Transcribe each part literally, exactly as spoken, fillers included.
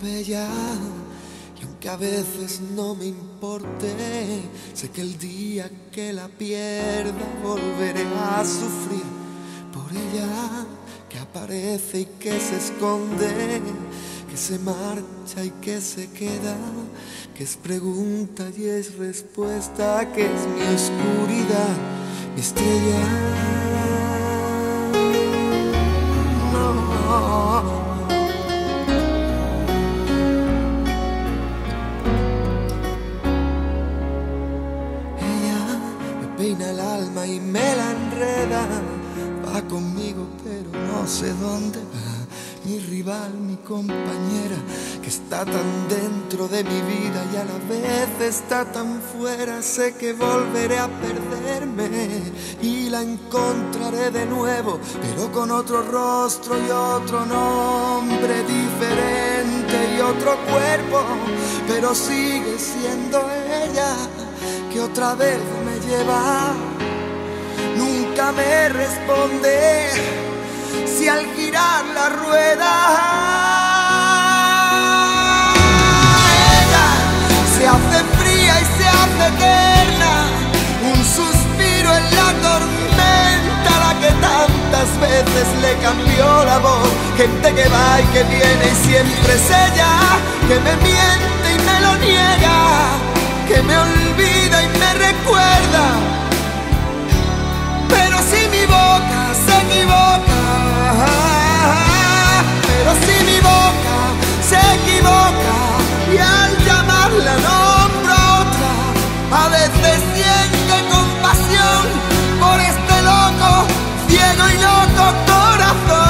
bella, y aunque a veces no me importe, sé que el día que la pierda volveré a sufrir por ella, que aparece y que se esconde, que se marcha y que se queda, que es pregunta y es respuesta, que es mi oscuridad, mi estrella. No. Peina el alma y me la enreda, va conmigo pero no sé dónde va. Mi rival, mi compañera, que está tan dentro de mi vida y a la vez está tan fuera. Sé que volveré a perderme y la encontraré de nuevo, pero con otro rostro y otro nombre diferente y otro cuerpo, pero sigue siendo ella que otra vez me lleva. Nunca me responde si al girar la rueda ella se hace fría y se hace eterna, un suspiro en la tormenta, la que tantas veces le cambió la voz. Gente que va y que viene y siempre es ella, que me miente y me lo niega, que me olvida y me recuerda. Pero si mi boca se equivoca, pero si mi boca se equivoca y al llamarla nombro a otra, a veces siente compasión por este loco, ciego y loco corazón.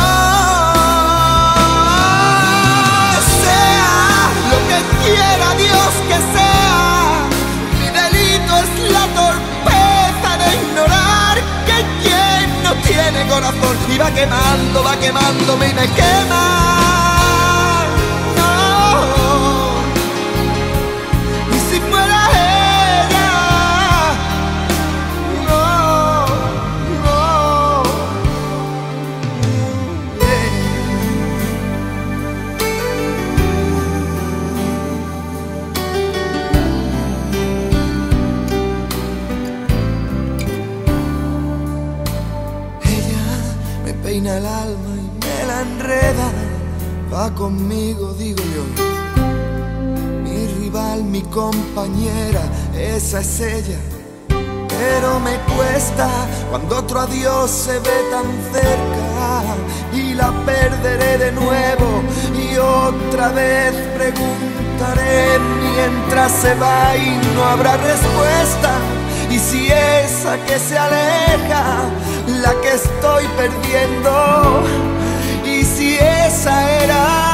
Sea lo que quiera Dios que sea, mi delito es la torpeza de ignorar que quien no tiene corazón y va quemando, va quemándome y me quema. No. Y si fuera ella, no, no. Me peina el alma y me la enreda, va conmigo, digo yo. Mi rival, mi compañera, esa es ella. Pero me cuesta cuando otro adiós se ve tan cerca y la perderé de nuevo y otra vez preguntaré mientras se va y no habrá respuesta. Y si esa que se aleja, la que estoy perdiendo, y si esa era